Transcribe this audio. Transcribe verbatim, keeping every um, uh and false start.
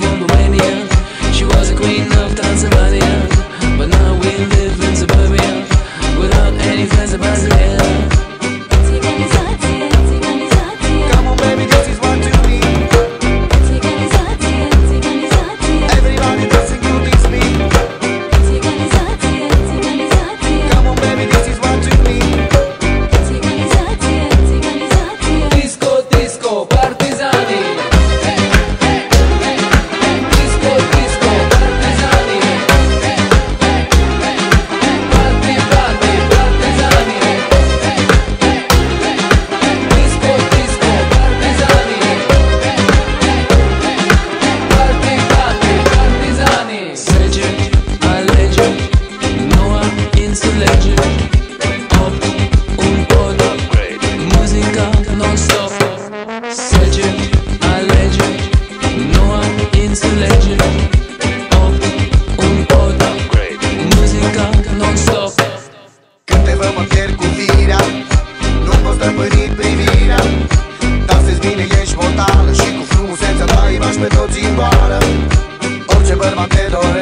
one Romania. She was a queen of Transylvania, but now we live in suburbia without any friends about the air. Come on baby, this is what you need. Everybody dancing to this beat. Come on baby, this is what you need. Disco, disco, partizani. Disco, disco, partizani. Party, party, partizani. Disco, disco, partizani. Party, party, partizani. Sege, alege, noua insulege. Opt, un pod, muzica non-stop. Sege, alege, noua insulege. Opt, un pod, muzica non-stop. Când te văd mă pierd cu firea, nu pot stăpâni privirea. Dansezi bine, ești mortală și cu frumusețea ta îi bași pe toți în boală. Orice bărbat te dorește.